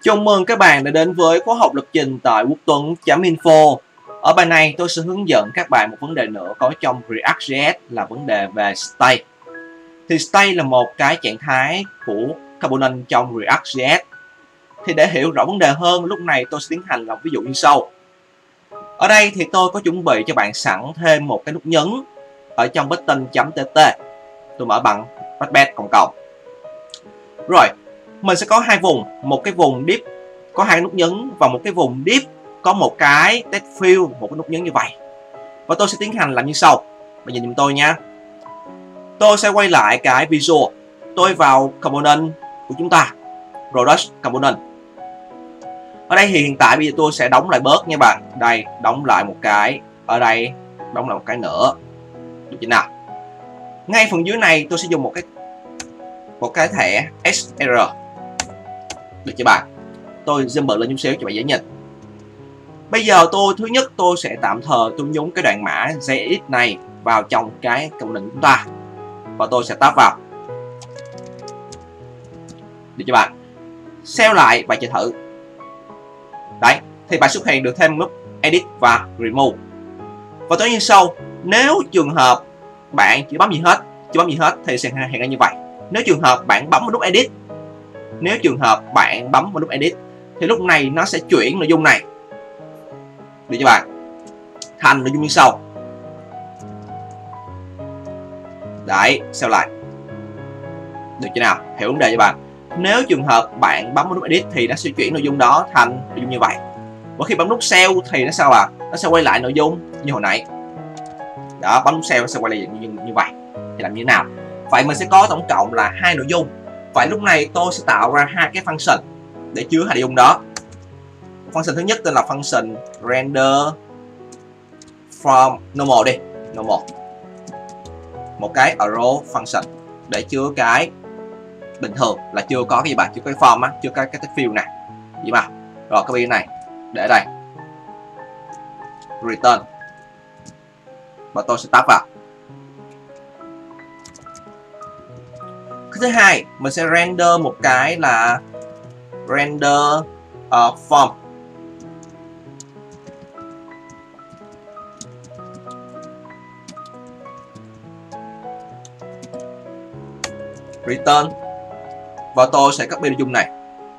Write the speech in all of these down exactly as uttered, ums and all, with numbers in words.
Chào mừng các bạn đã đến với khóa học lập trình tại quốc tuấn.info. Ở bài này tôi sẽ hướng dẫn các bạn một vấn đề nữa có trong React.js là vấn đề về state. Thì state là một cái trạng thái của component trong React.js. Thì để hiểu rõ vấn đề hơn, lúc này tôi sẽ tiến hành làm ví dụ như sau. Ở đây thì tôi có chuẩn bị cho bạn sẵn thêm một cái nút nhấn ở trong button.tt. Tôi mở bằng backbed cộng cộng. Rồi, mình sẽ có hai vùng, một cái vùng div có hai nút nhấn và một cái vùng div có một cái text field, một cái nút nhấn như vậy. Và tôi sẽ tiến hành làm như sau. Bây giờ nhìn tôi nha. Tôi sẽ quay lại cái visual. Tôi vào component của chúng ta, product component. Ở đây thì hiện tại bây giờ tôi sẽ đóng lại bớt nha bạn. Đây, đóng lại một cái. Ở đây, đóng lại một cái nữa. Được chưa nào? Ngay phần dưới này tôi sẽ dùng một cái một cái thẻ ét rờ. Được chưa bạn? Tôi zoom bật lên chút xíu cho bạn dễ nhìn. Bây giờ tôi thứ nhất tôi sẽ tạm thời tôi nhúng cái đoạn mã js này vào trong cái component của chúng ta và tôi sẽ tab vào. Được chưa bạn? Save lại và chờ thử. Đấy, thì bạn xuất hiện được thêm nút edit và remove. Và tôi như sau, nếu trường hợp bạn chỉ bấm gì hết, chỉ bấm gì hết thì sẽ hiện ra như vậy. Nếu trường hợp bạn bấm vào nút edit, nếu trường hợp bạn bấm vào nút edit thì lúc này nó sẽ chuyển nội dung này, được chưa bạn, thành nội dung như sau. Đấy, xem lại. Được chưa nào? Hiểu vấn đề cho bạn. Nếu trường hợp bạn bấm vào nút edit thì nó sẽ chuyển nội dung đó thành nội dung như vậy. Và khi bấm nút save thì nó sao ạ? À? Nó sẽ quay lại nội dung như hồi nãy. Đó, bấm nút save nó sẽ quay lại như, như vậy. Thì làm như thế nào? Vậy mình sẽ có tổng cộng là hai nội dung. Vậy lúc này tôi sẽ tạo ra hai cái function để chứa hai nội dung đó. Function thứ nhất tên là function render from normal đi, normal. Một cái arrow function để chứa cái bình thường là chưa có cái gì bạn, chưa có cái form á, chưa có cái text field này. Gì mà. Rồi cái bên này để đây. Return. Và tôi sẽ tab vào. Cái thứ hai, mình sẽ render một cái là render uh, form. Return. Và tôi sẽ copy nội dung này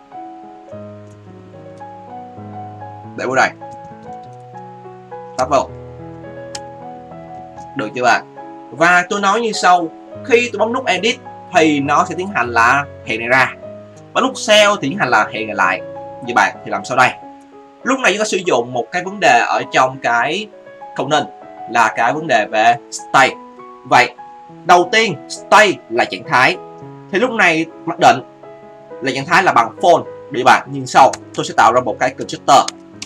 để vào đây. Tab vào. Được chưa bạn? Và tôi nói như sau, khi tôi bấm nút edit thì nó sẽ tiến hành là hiện này ra. Và lúc save thì tiến hành là hiện này lại. Như bạn thì làm sau đây. Lúc này chúng ta sử dụng một cái vấn đề ở trong cái component là cái vấn đề về state. Vậy đầu tiên state là trạng thái. Thì lúc này mặc định là trạng thái là bằng false. Để bạn nhìn sau, tôi sẽ tạo ra một cái constructor.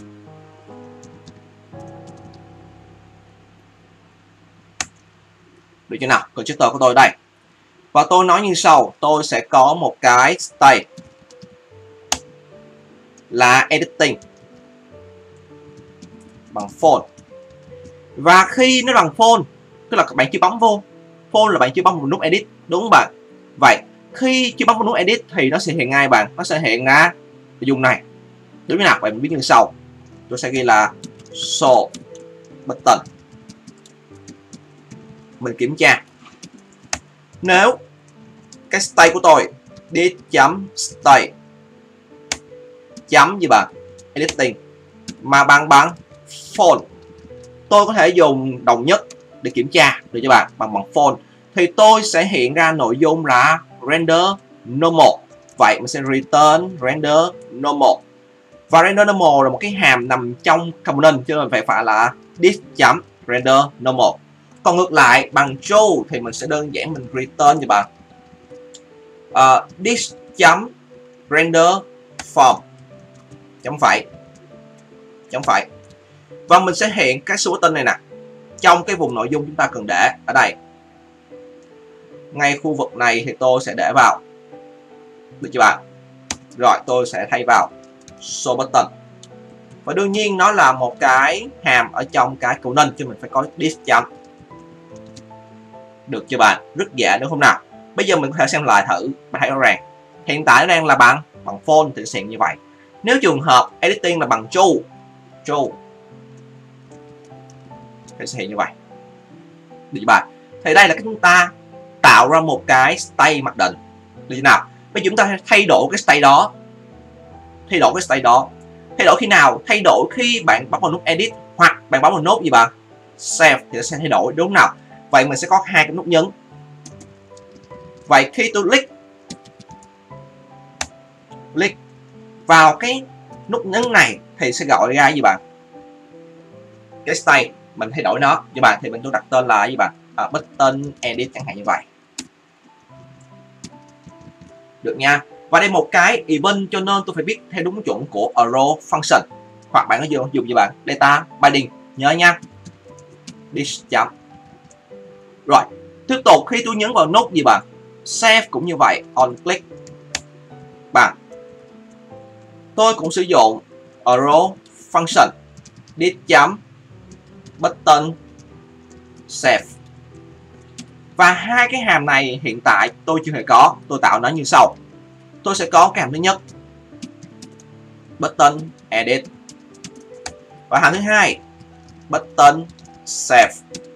Được chưa nào? Constructor của tôi đây. Và tôi nói như sau, tôi sẽ có một cái state là editing bằng false. Và khi nó bằng false, tức là các bạn chưa bấm vô. False là bạn chưa bấm vào nút edit, đúng không bạn? Vậy, khi chưa bấm vào nút edit thì nó sẽ hiện ngay bạn, nó sẽ hiện ra nội dung này. Đúng như nào? Bạn biết như sau. Tôi sẽ ghi là show button. Mình kiểm tra. Nếu cái state của tôi this.state chấm gì bạn editing mà bằng bằng false, tôi có thể dùng đồng nhất để kiểm tra, được chưa bạn, bằng bằng false thì tôi sẽ hiện ra nội dung là render normal. Vậy mình sẽ return render normal. Và render normal là một cái hàm nằm trong component chứ mình phải phải là this.render normal. Còn ngược lại bằng true thì mình sẽ đơn giản mình return cho bạn uh, this chấm render form chấm phẩy chấm phẩy. Và mình sẽ hiện cái số button này nè trong cái vùng nội dung chúng ta cần để ở đây. Ngay khu vực này thì tôi sẽ để vào, được chưa bạn? Rồi tôi sẽ thay vào show button. Và đương nhiên nó là một cái hàm ở trong cái component cho mình phải có this chấm. Được chưa bạn? Rất dễ đúng không nào? Bây giờ mình có thể xem lại thử, bạn thấy rõ ràng. Hiện tại nó đang là bằng bằng false thì sẽ hiện như vậy. Nếu trường hợp editing là bằng true, true thì sẽ hiện như vậy. Được chưa bạn? Thì đây là cái chúng ta tạo ra một cái state mặc định. Được chưa nào? Bây giờ chúng ta thay đổi cái state đó. Thay đổi cái state đó. Thay đổi khi nào? Thay đổi khi bạn bấm vào nút edit hoặc bạn bấm vào nút gì bạn? Save thì nó sẽ thay đổi, đúng không nào? Vậy mình sẽ có hai cái nút nhấn. Vậy khi tôi click click vào cái nút nhấn này thì sẽ gọi ra gì bạn? Cái state mình thay đổi nó cho bạn, thì mình tôi đặt tên là gì bạn? À, button edit chẳng hạn như vậy. Được nha. Và đây một cái event cho nên tôi phải biết theo đúng chuẩn của arrow function. Hoặc bạn có dùng dùng gì bạn? Data binding. Nhớ nha. This chấm. Rồi, tiếp tục khi tôi nhấn vào nút gì bạn? Save cũng như vậy, on click. Bạn. Tôi cũng sử dụng arrow function. This chấm button save. Và hai cái hàm này hiện tại tôi chưa hề có, tôi tạo nó như sau. Tôi sẽ có cái hàm thứ nhất, button edit, và hàm thứ hai, button save.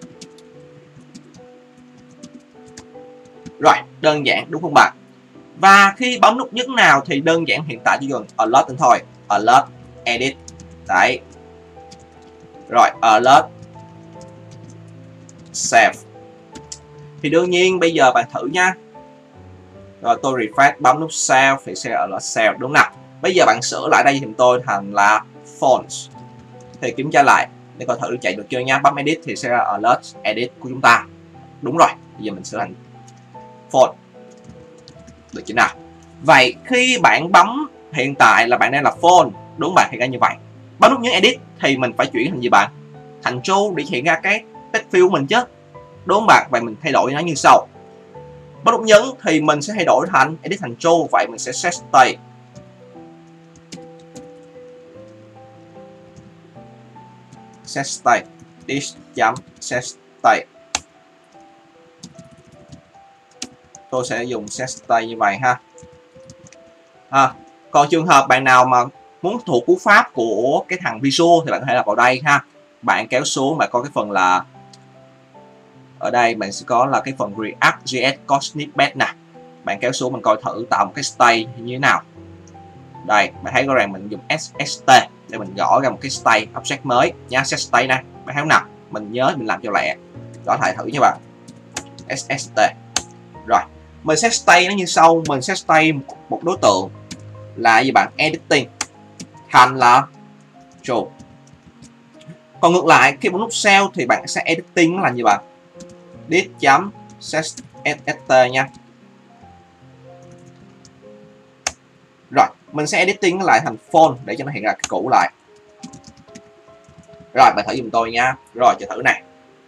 Rồi, đơn giản đúng không bạn? Và khi bấm nút nhấn nào thì đơn giản hiện tại chỉ cần alert thôi, alert edit. Đấy. Rồi, alert save. Thì đương nhiên bây giờ bạn thử nha. Rồi tôi refresh bấm nút save thì sẽ alert save, đúng nào? Bây giờ bạn sửa lại đây thì tôi thành là fonts. Thì kiểm tra lại để coi thử chạy được chưa nha. Bấm edit thì sẽ là alert edit của chúng ta. Đúng rồi, bây giờ mình sửa thành font. Được chưa nào? Vậy khi bạn bấm hiện tại là bạn đang là font, đúng bạn, hiện ra như vậy. Bấm nút nhấn edit thì mình phải chuyển thành gì bạn? Thành true để hiện ra cái text field của mình chứ. Đúng không bạn? Vậy mình thay đổi nó như sau. Bấm nút nhấn thì mình sẽ thay đổi thành edit thành true. Vậy mình sẽ set state. Set state. This chấm set state. Tôi sẽ dùng set state như vậy ha. À, còn trường hợp bạn nào mà muốn thuộc cú pháp của cái thằng Visual thì bạn có thể là vào đây ha. Bạn kéo xuống bạn có cái phần là ở đây bạn sẽ có là cái phần React.js Code Snippet nè. Bạn kéo xuống mình coi thử tạo một cái state như thế nào. Đây, bạn thấy rõ ràng mình dùng sst để mình gõ ra một cái state object mới nha, set state nè. Bạn thấy không nào? Mình nhớ mình làm cho lẹ. Gõ lại thử nha bạn. sst. Rồi, mình set state nó như sau, mình set state một đối tượng là gì bạn? Editing thành là true. Còn ngược lại khi bấm nút save thì bạn sẽ editing là gì bạn? This chấm set st nha. Rồi, mình sẽ editing lại thành font để cho nó hiện ra cái cũ lại. Rồi, bạn thử giùm tôi nha. Rồi, chờ thử này.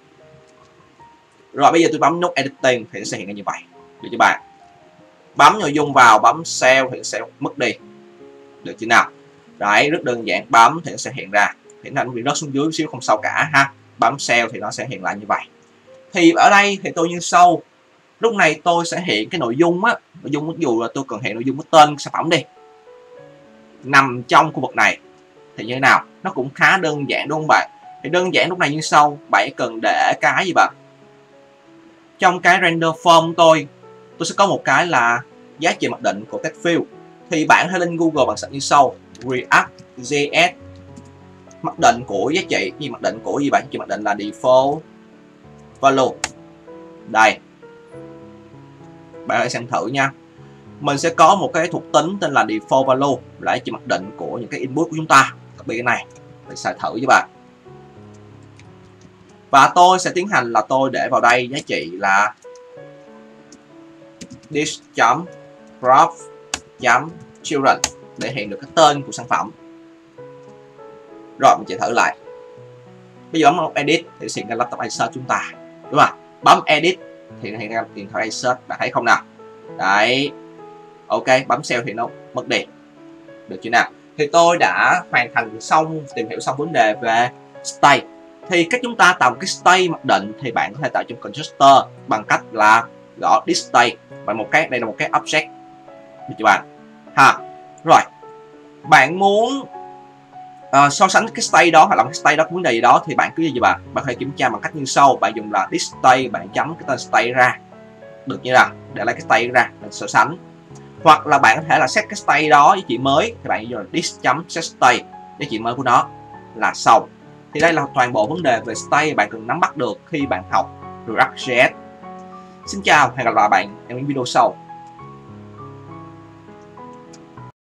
Rồi, bây giờ tôi bấm nút editing thì nó sẽ hiện ra như vậy. Được chưa bạn? Bấm nội dung vào, bấm save thì nó sẽ mất đi. Được chưa nào? Đấy, rất đơn giản, bấm thì nó sẽ hiện ra. Thì nó bị rớt xuống dưới xíu không sao cả ha. Bấm save thì nó sẽ hiện lại như vậy. Thì ở đây thì tôi như sau. Lúc này tôi sẽ hiện cái nội dung á, nội dung ví dụ là tôi cần hiện nội dung của tên sản phẩm đi. Nằm trong khu vực này thì như thế nào? Nó cũng khá đơn giản đúng không bạn? Thì đơn giản lúc này như sau, bạn cần để cái gì bạn? Trong cái render form tôi, tôi sẽ có một cái là giá trị mặc định của text field. Thì bạn hãy lên Google bạn search như sau, React.js mặc định của giá trị, gì mặc định của gì bạn? Giá trị mặc định là default value. Đây. Bạn hãy xem thử nha. Mình sẽ có một cái thuộc tính tên là default value, là giá trị mặc định của những cái input của chúng ta. Đặc biệt cái này, mình xài thử với bạn. Và tôi sẽ tiến hành là tôi để vào đây giá trị là this.prop.children để hiện được cái tên của sản phẩm. Rồi mình chạy thử lại. Bây giờ bấm edit thì hiện ra laptop Acer chúng ta, đúng không? Bấm edit thì hiện ra điện thoại Acer, bạn thấy không nào? Đấy. Ok, bấm save thì nó mất đi. Được chưa nào? Thì tôi đã hoàn thành xong, tìm hiểu xong vấn đề về state. Thì cách chúng ta tạo một cái state mặc định thì bạn có thể tạo trong constructor bằng cách là gõ this state và một cái đây là một cái object. Được chưa bạn? Ha. Rồi. Bạn muốn uh, so sánh cái state đó hoặc là cái state đó có vấn đề gì đó thì bạn cứ gì bạn bạn có thể kiểm tra bằng cách như sau. Bạn dùng là this state, bạn chấm cái tên state ra, được như là để lấy cái state ra để so sánh. Hoặc là bạn có thể là set cái state đó với chị mới thì bạn dùng là this chấm set state với chị mới của nó là xong. Thì đây là toàn bộ vấn đề về state bạn cần nắm bắt được khi bạn học React.js. Xin chào, hẹn gặp lại bạn trong những video sau.